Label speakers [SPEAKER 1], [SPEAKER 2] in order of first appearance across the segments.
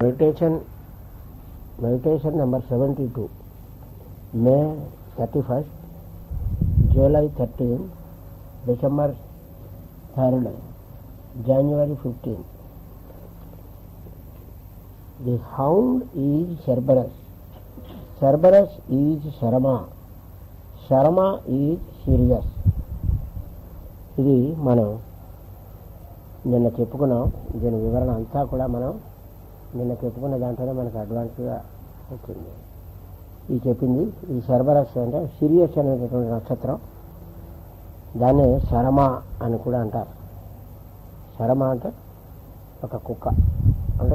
[SPEAKER 1] Meditation number 72, May 31st, July 13, December 3rd, January 15. The hound is Cerberus. Cerberus is Sharma. Sharma is Sirius. ఇది మనం నిన్న చెప్పుకున్నాం. దీని వివరణ అంతా కూడా మనం నిన్న చెప్పుకున్న దాంట్లోనే మనకు అడ్వాన్స్గా వచ్చింది. ఈ చెప్పింది ఈ శర్బరస్ అంటే సిరియస్ అనేటటువంటి నక్షత్రం, దాన్ని శరమ అని కూడా అంటారు. శరమ అంటే ఒక కుక్క, అంటే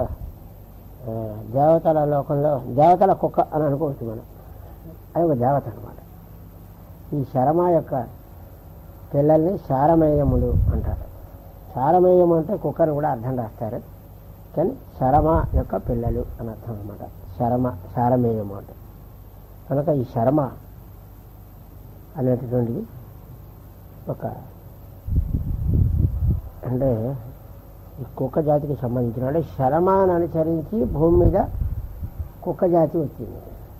[SPEAKER 1] దేవతల లోకంలో దేవతల కుక్క అని అనుకోవచ్చు మనం. అది ఒక దేవత అనమాట. ఈ శరమ యొక్క పిల్లల్ని శారమేయములు అంటారు. శారమేయం అంటే కుక్కను కూడా అర్థం రాస్తారు, కానీ శరమ యొక్క పిల్లలు అని అర్థం అనమాట. శారమేయము అంటే కనుక ఈ శరమ అనేటటువంటిది ఒక అంటే ఈ కుక్క జాతికి సంబంధించిన అంటే శరమాను అనుసరించి భూమి మీద కుక్క జాతి వచ్చింది.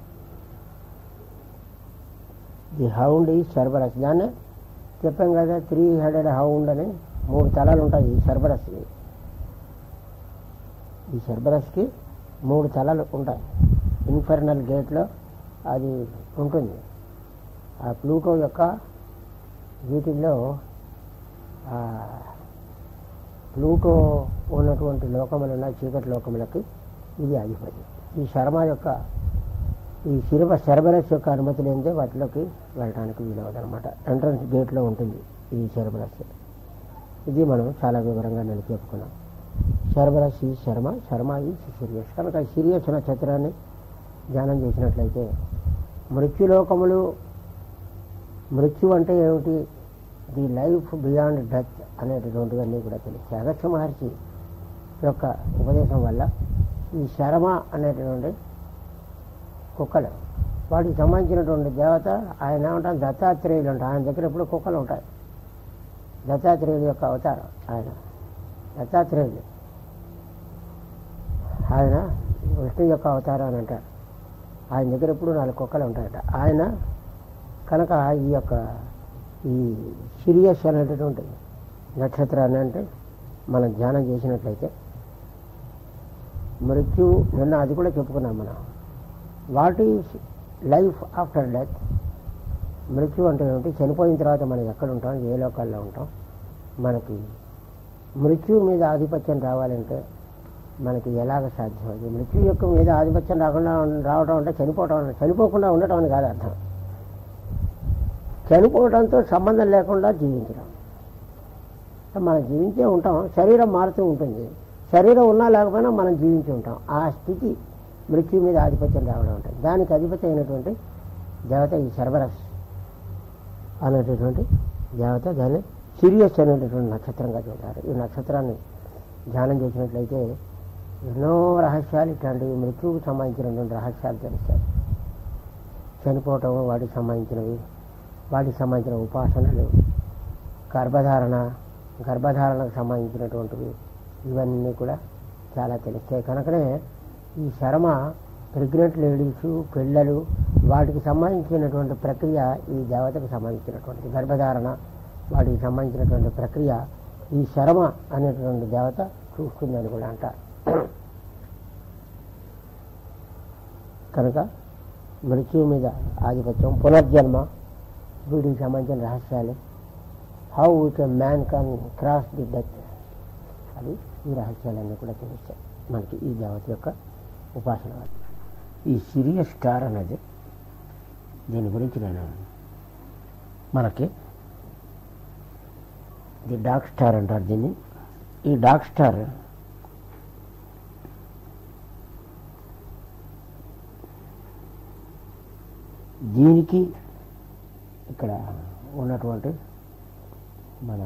[SPEAKER 1] ది హౌండ్ ఈ శర్బరస్. దాన్ని చెప్పాం కదా, 3 హౌండ్ అని 3 తలలు ఉంటాయి ఈ శర్బరస్కి. ఈ శర్బరస్కి 3 తలలు ఉంటాయి. ఇన్ఫర్నల్ గేట్లో అది ఉంటుంది. ఆ ప్లూటో యొక్క వీటిల్లో ప్లూటో ఉన్నటువంటి లోకములున్న చీకటి లోకములకి ఇది అధిపతి. ఈ శర్మ యొక్క ఈ శర్బరస్ యొక్క అనుమతి లేనిదే వాటిలోకి వెళ్ళడానికి వీలవదనమాట. ఎంట్రన్స్ గేట్లో ఉంటుంది ఈ శర్బరస్. ఇది మనం చాలా వివరంగా నేను చెప్పుకున్నాం. శర్బరస్ ఈ శర్మ, శర్మ ఈ సిరియస్. కనుక సిరియస్ నక్షత్రాన్ని ధ్యానం చేసినట్లయితే మృత్యులోకములు, మృత్యు అంటే ఏమిటి, ది లైఫ్ బియాండ్ డెత్ అనేటటువంటివన్నీ కూడా తెలుస్తాయి. అగస్త్య మహర్షి యొక్క ఉపదేశం వల్ల ఈ శరమ అనేటటువంటి కుక్కలు, వాటికి సంబంధించినటువంటి దేవత ఆయన ఏమంటారు, దత్తాత్రేయులు అంటారు. ఆయన దగ్గర ఎప్పుడు కుక్కలు ఉంటాయి. దత్తాత్రేయుల యొక్క అవతారం ఆయన. దత్తాత్రేయులు ఆయన విష్ణు యొక్క అవతారం అని అంటారు. ఆయన దగ్గర ఎప్పుడు 4 కుక్కలు ఉంటాయట. ఆయన కనుక ఈ యొక్క ఈ సిరియస్ అనేటటువంటి నక్షత్రాన్ని అంటే మనం ధ్యానం చేసినట్లయితే మృత్యు, నిన్న అది కూడా చెప్పుకున్నాం మనం. What is life after death? మృత్యు అంటే ఏమిటి, చనిపోయిన తర్వాత మనం ఎక్కడ ఉంటాం, ఏ లోకాల్లో ఉంటాం, మనకి మృత్యు మీద ఆధిపత్యం రావాలంటే మనకి ఎలాగ సాధ్యమవుతుంది? మృత్యు యొక్క మీద ఆధిపత్యం రావడం అంటే చనిపోకుండా ఉండటం అని కాదు అర్థం. చనిపోవడంతో సంబంధం లేకుండా జీవించడం. మనం జీవించే ఉంటాం, శరీరం మారుతూ ఉంటుంది. శరీరం ఉన్నా లేకపోయినా మనం జీవించి ఉంటాం. ఆ స్థితి మృత్యు మీద ఆధిపత్యం రావడం ఉంటుంది. దానికి అధిపతి అయినటువంటి దేవత ఈ శర్బరస్ అనేటటువంటి దేవత. దాన్ని సిరియస్ అనేటటువంటి నక్షత్రంగా చూడాలి. ఈ నక్షత్రాన్ని ధ్యానం చేసినట్లయితే ఎన్నో రహస్యాలు, ఇట్లాంటివి మృత్యువుకు సంబంధించినటువంటి రహస్యాలు తెలుస్తాయి. చనిపోవటం, వాటికి సంబంధించిన ఉపాసనలు, గర్భధారణకు సంబంధించినటువంటివి, ఇవన్నీ కూడా చాలా తెలుస్తాయి. కనుకనే ఈ శర్మ ప్రెగ్నెంట్ లేడీసు, పిల్లలు, వాటికి సంబంధించినటువంటి ప్రక్రియ ఈ దేవతకు సంబంధించినటువంటి గర్భధారణ, వాటికి సంబంధించినటువంటి ప్రక్రియ ఈ శర్మ అనేటువంటి దేవత చూస్తుందని కూడా అంటారు. కనుక మృత్యువు మీద ఆధిపత్యం, పునర్జన్మ, వీటికి సంబంధించిన రహస్యాలు, how which a man can cross the death, అది ఈ రహస్యాలన్నీ కూడా తెలుస్తాయి మనకి ఈ దేవత యొక్క ఉపాసన వల్ల. ఈ సిరియస్ స్టార్ అనేది, దీని గురించి నేను మనకి ది డార్క్ స్టార్ అంటారు దీన్ని. ఈ డార్క్ స్టార్ దీనికి ఇక్కడ ఉన్నటువంటి మన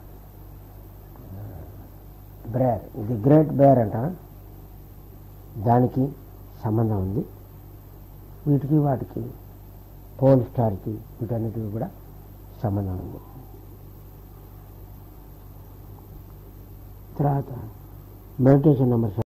[SPEAKER 1] బ్రేర్, ది గ్రేట్ బేర్ అంట, దానికి సంబంధం ఉంది. వాటికి పోల్ స్టార్కి వీటన్నిటికి కూడా సంబంధం ఉంది. తర్వాత మెడిటేషన్ నెంబర్